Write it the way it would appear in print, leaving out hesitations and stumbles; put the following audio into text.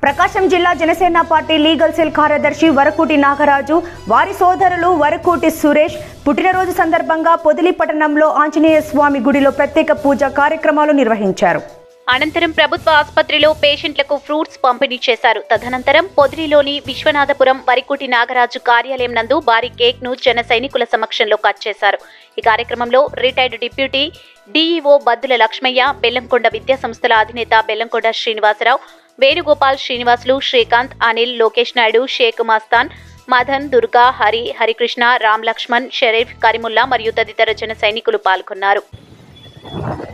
ప్రకాశం జిల్లా Janasena party legal cell కార్యదర్శి వరకూటి నాగరాజు వారి సోదరులు వరకూటి సురేష్ పుట్టినరోజు సందర్భంగా పొదిలి పట్టణంలో ఆంజనేయ స్వామి గుడిలో ప్రత్యేక పూజా కార్యక్రమాలు నిర్వహించారు. అనంతరం ప్రభుత్వ ఆసుపత్రిలో పేషెంట్లకు ఫ్రూట్స్ పంపిణీ చేశారు. తదనంతరం పొదిలిలోని విశ్వనాథపురం వరకూటి నాగరాజు కార్యాలయం నందు భారీ కేక్ ను జన సైనికుల సమక్షంలో కట్ చేశారు. ఈ కార్యక్రమంలో retired deputy DEO Baddula Lakshmaiah, Bellamkonda విద్యా సంస్థల అధినేత బెల్లంకొండ శ్రీనివాసరావు, వేణుగోపాల్ శ్రీనివాసులు, శ్రీకాంత్, అనిల్, లోకేష్ నాయుడు, షేక్ మస్తాన్, మదన్, దుర్గా, హరికృష్ణ, రామ్ లక్ష్మణ్, షరీఫ్, కరీముల్లా మరియు తదితర జన సైనికులు పాల్గొన్నారు.